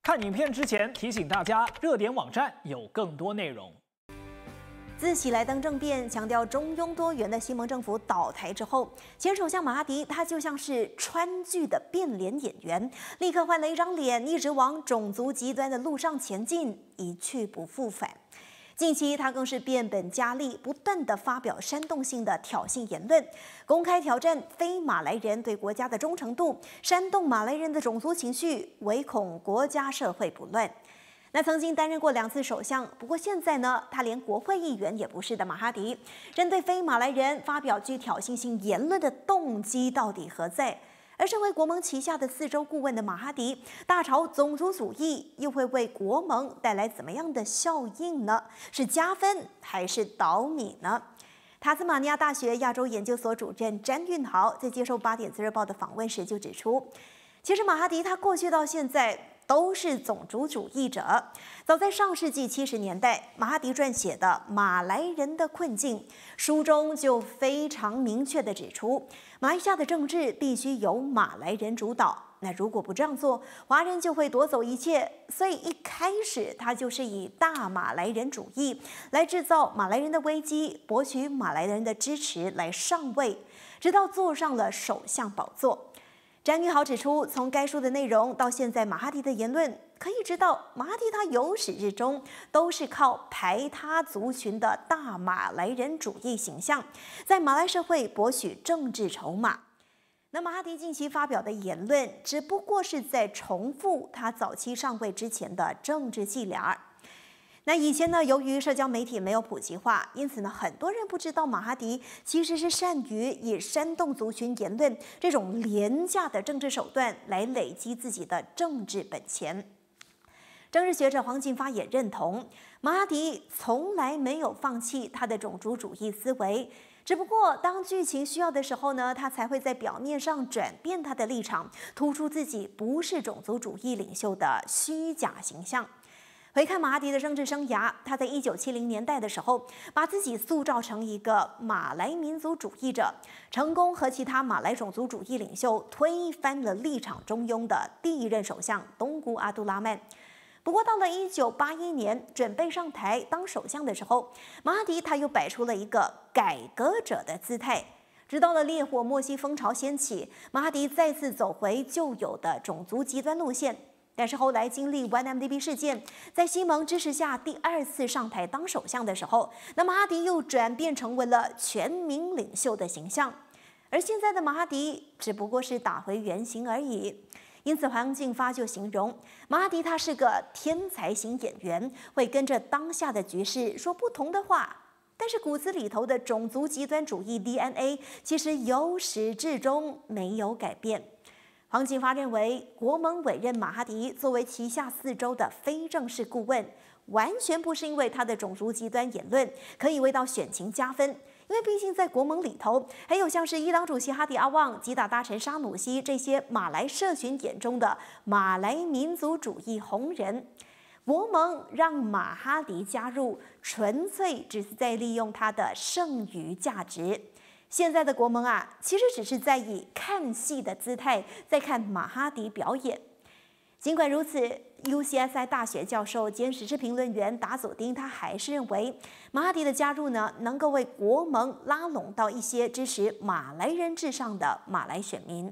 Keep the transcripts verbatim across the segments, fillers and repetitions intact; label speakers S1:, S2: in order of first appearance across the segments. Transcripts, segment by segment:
S1: 看影片之前提醒大家，热点网站有更多内容。
S2: 自喜来登政变强调中庸多元的西蒙政府倒台之后，前首相马哈迪他就像是川剧的变脸演员，立刻换了一张脸，一直往种族极端的路上前进，一去不复返。近期他更是变本加厉，不断地发表煽动性的挑衅言论，公开挑战非马来人对国家的忠诚度，煽动马来人的种族情绪，唯恐国家社会不乱。那曾经担任过两次首相，不过现在呢，他连国会议员也不是的马哈迪，针对非马来人发表具挑衅性言论的动机到底何在？而身为国盟旗下的四周顾问的马哈迪，大炒种族主义，又会为国盟带来怎么样的效应呢？是加分还是倒米呢？塔斯马尼亚大学亚洲研究所主任詹运豪在接受八点自日报的访问时就指出，其实马哈迪他过去到现在都是种族主义者。早在上世纪七十年代，马哈迪撰写的《马来人的困境》书中就非常明确地指出，马来西亚的政治必须由马来人主导。那如果不这样做，华人就会夺走一切。所以一开始他就是以大马来人主义来制造马来人的危机，博取马来人的支持来上位，直到坐上了首相宝座。詹运豪指出，从该书的内容到现在马哈迪的言论，可以知道马哈迪他由始至终都是靠排他族群的大马来人主义形象，在马来社会博取政治筹码。那马哈迪近期发表的言论，只不过是在重复他早期上位之前的政治伎俩。那以前呢，由于社交媒体没有普及化，因此呢，很多人不知道马哈迪其实是善于以煽动族群言论这种廉价的政治手段来累积自己的政治本钱。政治学者黄进发也认同，马哈迪从来没有放弃他的种族主义思维，只不过当剧情需要的时候呢，他才会在表面上转变他的立场，突出自己不是种族主义领袖的虚假形象。回看马哈迪的政治生涯，他在一九七零年代的时候，把自己塑造成一个马来民族主义者，成功和其他马来种族主义领袖推翻了立场中庸的第一任首相东姑阿杜拉曼。不过到了一九八一年，准备上台当首相的时候，马哈迪他又摆出了一个改革者的姿态。直到了烈火莫西风潮掀起，马哈迪再次走回旧有的种族极端路线。但是后来经历 one M D B 事件，在西蒙支持下第二次上台当首相的时候，那马哈迪又转变成为了全民领袖的形象。而现在的马哈迪只不过是打回原形而已。因此黄进发就形容马哈迪他是个天才型演员，会跟着当下的局势说不同的话，但是骨子里头的种族极端主义 D N A 其实由始至终没有改变。黄进发认为，国盟委任马哈迪作为旗下四州的非正式顾问，完全不是因为他的种族极端言论可以为到选情加分，因为毕竟在国盟里头，还有像是伊朗主席哈迪阿旺、吉打大臣沙努西这些马来社群眼中的马来民族主义红人。国盟让马哈迪加入，纯粹只是在利用他的剩余价值。现在的国盟啊，其实只是在以看戏的姿态在看马哈迪表演。尽管如此 ，U C S I 大学教授兼时事评论员达佐丁他还是认为，马哈迪的加入呢，能够为国盟拉拢到一些支持马来人至上的马来选民。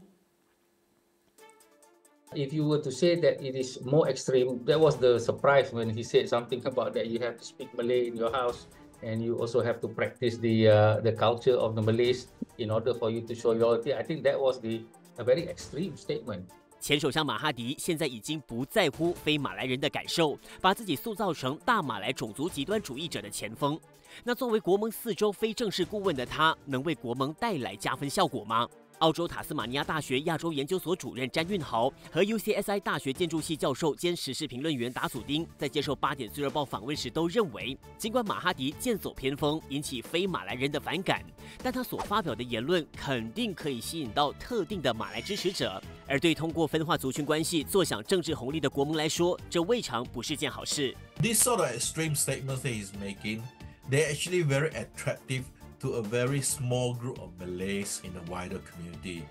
S3: If you were to say that it is more extreme, that was the surprise when he said something about that you have to speak Malay in your house. And you also have to practice the uh, the culture of the Malays in order for you to show loyalty. I think that was the a very extreme statement.
S4: 前首相马哈迪现在已经不在乎非马来人的感受，把自己塑造成大马来种族极端主义者的前锋。那作为国盟四州非正式顾问的他，能为国盟带来加分效果吗？澳洲塔斯马尼亚大学亚洲研究所主任詹运豪和 U C S I 大学建筑系教授兼时事评论员达祖丁在接受八点自由报访问时都认为，尽管马哈迪剑走偏锋，引起非马来人的反感，但他所发表的言论肯定可以吸引到特定的马来支持者。而对通过分化族群关系坐享政治红利的国盟来说，这未尝不是件好事。
S5: These sort of extreme statements that he's making, they're actually very attractive to a very small group of Malays in the wider community.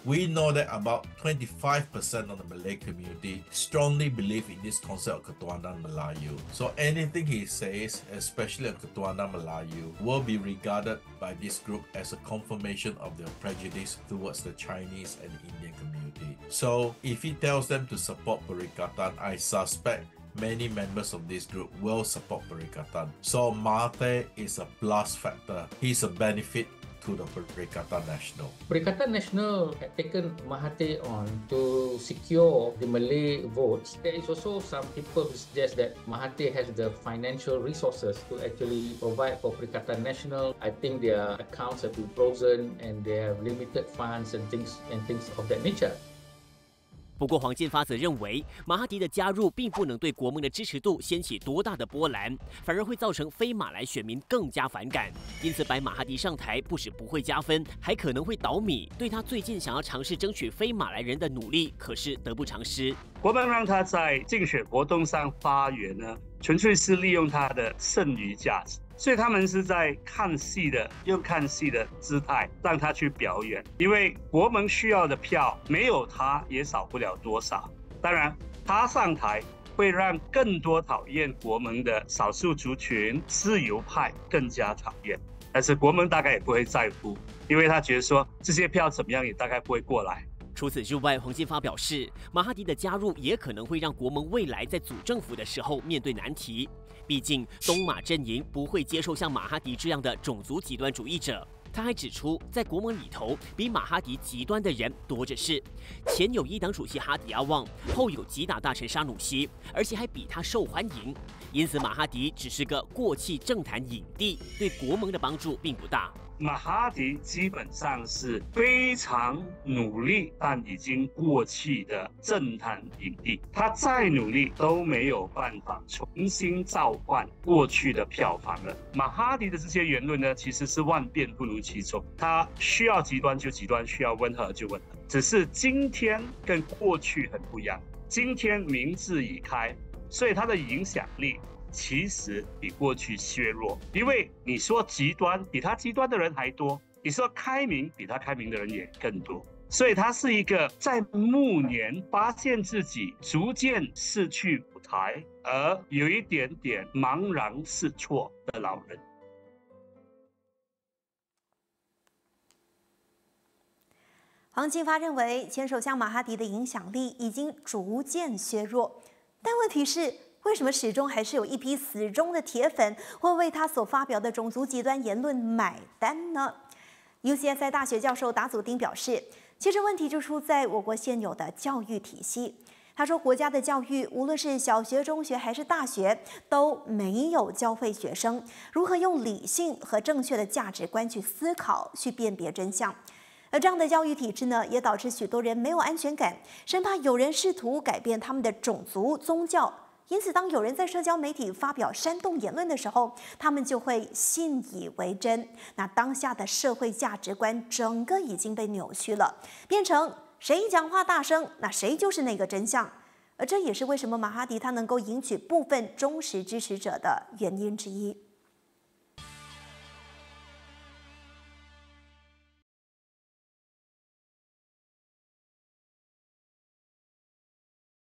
S5: We know that about twenty-five percent of the Malay community strongly believe in this concept of Ketuhanan Melayu. So anything he says, especially on Ketuhanan Melayu, will be regarded by this group as a confirmation of their prejudice towards the Chinese and Indian community. So if he tells them to support Perikatan, I suspect many members of this group will support Perikatan. So Mahathir is a plus factor. He's a benefit to the Perikatan Nasional.
S3: Perikatan Nasional had taken Mahathir on to secure the Malay votes. There is also some people who suggest that Mahathir has the financial resources to actually provide for Perikatan Nasional. I think their accounts have been frozen and they have limited funds and things and things of that nature.
S4: 不过，黄建发则认为，马哈迪的加入并不能对国盟的支持度掀起多大的波澜，反而会造成非马来选民更加反感。因此，摆马哈迪上台不止不会加分，还可能会倒米，对他最近想要尝试争取非马来人的努力，可是得不偿失。
S6: 国盟让他在竞选活动上发言呢，纯粹是利用他的剩余价值。 所以他们是在看戏的，用看戏的姿态让他去表演，因为国盟需要的票没有他也少不了多少。当然，他上台会让更多讨厌国盟的少数族群、自由派更加讨厌，但是国盟大概也不会在乎，因为他觉得说这些票怎么样也大概不会过来。
S4: 除此之外，黄建发表示，马哈迪的加入也可能会让国盟未来在组政府的时候面对难题。毕竟，东马阵营不会接受像马哈迪这样的种族极端主义者。他还指出，在国盟里头，比马哈迪极端的人多着是。前有一党主席哈迪阿旺，后有吉打大臣沙努西，而且还比他受欢迎。因此，马哈迪只是个过气政坛影帝，对国盟的帮助并不大。
S6: 马哈迪基本上是非常努力，但已经过气的政坛影帝。他再努力都没有办法重新召唤过去的票房了。马哈迪的这些言论呢，其实是万变不如其宗。他需要极端就极端，需要温和就温和。只是今天跟过去很不一样，今天民智已开，所以他的影响力 其实比过去削弱，因为你说极端，比他极端的人还多；你说开明，比他开明的人也更多。所以他是一个在暮年发现自己逐渐失去舞台，而有一点点茫然失措的老人。
S2: 黄建发认为，前首相马哈迪的影响力已经逐渐削弱，但问题是， 为什么始终还是有一批死忠的铁粉会为他所发表的种族极端言论买单呢 ？U C S I 大学教授达祖丁表示，其实问题就出在我国现有的教育体系。他说，国家的教育无论是小学、中学还是大学，都没有教会学生如何用理性和正确的价值观去思考、去辨别真相。 而这样的教育体制呢，也导致许多人没有安全感，生怕有人试图改变他们的种族、宗教。 因此，当有人在社交媒体发表煽动言论的时候，他们就会信以为真。那当下的社会价值观整个已经被扭曲了，变成谁讲话大声，那谁就是那个真相。而这也是为什么马哈迪他能够赢取部分忠实支持者的原因之一。